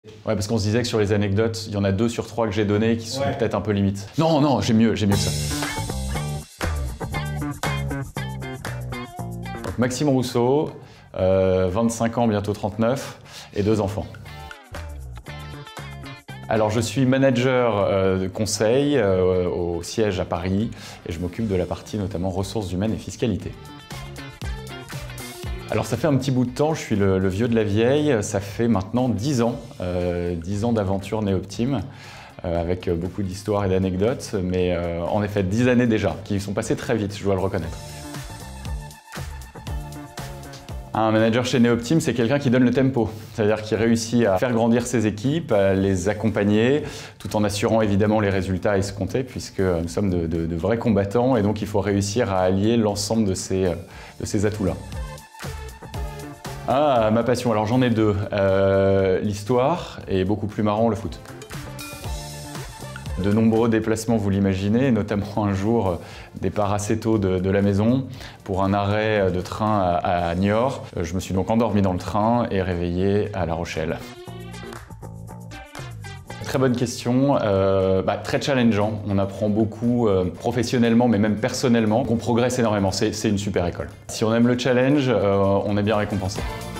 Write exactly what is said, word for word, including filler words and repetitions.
Ouais, parce qu'on se disait que sur les anecdotes, il y en a deux sur trois que j'ai données qui sont Ouais. peut-être un peu limites. Non, non, j'ai mieux, j'ai mieux que ça. Donc, Maxime Rousseau, euh, vingt-cinq ans, bientôt trente-neuf, et deux enfants. Alors, je suis manager euh, de conseil euh, au siège à Paris et je m'occupe de la partie notamment ressources humaines et fiscalité. Alors ça fait un petit bout de temps, je suis le, le vieux de la vieille, ça fait maintenant dix ans, euh, dix ans d'aventure Néoptime, euh, avec beaucoup d'histoires et d'anecdotes, mais euh, en effet dix années déjà, qui sont passées très vite, je dois le reconnaître. Un manager chez Néoptime, c'est quelqu'un qui donne le tempo, c'est-à-dire qui réussit à faire grandir ses équipes, à les accompagner, tout en assurant évidemment les résultats escomptés, puisque nous sommes de, de, de vrais combattants, et donc il faut réussir à allier l'ensemble de ces, de ces atouts-là. Ah, ma passion, alors j'en ai deux. Euh, L'histoire et beaucoup plus marrant, le foot. De nombreux déplacements, vous l'imaginez, notamment un jour, départ assez tôt de, de la maison pour un arrêt de train à, à Niort. Je me suis donc endormi dans le train et réveillé à La Rochelle. Très bonne question, euh, bah, très challengeant. On apprend beaucoup euh, professionnellement, mais même personnellement. On progresse énormément, c'est une super école. Si on aime le challenge, euh, on est bien récompensé.